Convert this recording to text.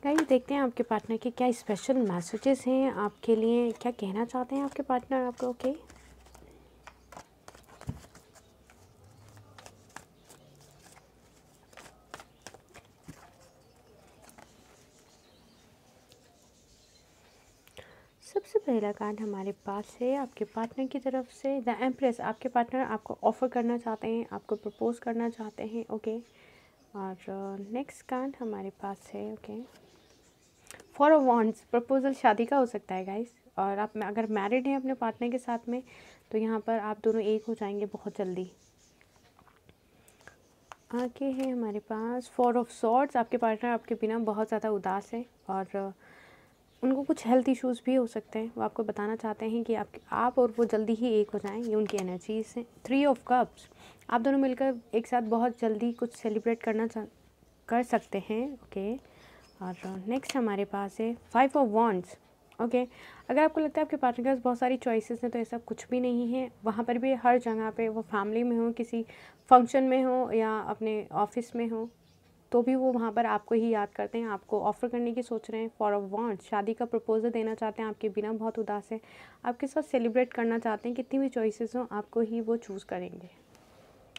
Guys देखते हैं आपके पार्टनर के क्या स्पेशल मैसेजेस हैं आपके लिए, क्या कहना चाहते हैं आपके पार्टनर आपको। ओके सबसे पहला कार्ड हमारे पास है आपके पार्टनर की तरफ से द एम्प्रेस। आपके पार्टनर आपको ऑफ़र करना चाहते हैं, आपको प्रपोज करना चाहते हैं। ओके और नेक्स्ट कार्ड हमारे पास है okay Four of Wands. Proposal शादी का हो सकता है गाइस, और आप अगर मैरिड हैं अपने पार्टनर के साथ में तो यहाँ पर आप दोनों एक हो जाएंगे बहुत जल्दी। आगे है हमारे पास फोर ऑफ सॉर्ड्स। आपके पार्टनर आपके बिना बहुत ज़्यादा उदास है और उनको कुछ हेल्थ इश्यूज़ भी हो सकते हैं। वो आपको बताना चाहते हैं कि आप और वो जल्दी ही एक हो जाएं, ये उनकी एनर्जीज हैं। Three of Cups. आप दोनों मिलकर एक साथ बहुत जल्दी कुछ सेलिब्रेट कर सकते हैं। ओके और नेक्स्ट हमारे पास है फाइव ऑफ वॉन्ड्स। ओके अगर आपको लगता है आपके पार्टनर के पास बहुत सारी चॉइसेस हैं तो ऐसा कुछ भी नहीं है। वहाँ पर भी हर जगह पे, वो फैमिली में हो, किसी फंक्शन में हो या अपने ऑफिस में हो, तो भी वो वहाँ पर आपको ही याद करते हैं, आपको ऑफ़र करने की सोच रहे हैं। फॉर अ वांट शादी का प्रपोजल देना चाहते हैं, आपके बिना बहुत उदास है, आपके साथ सेलिब्रेट करना चाहते हैं। कितनी भी चॉइसेस हों आपको ही वो चूज़ करेंगे।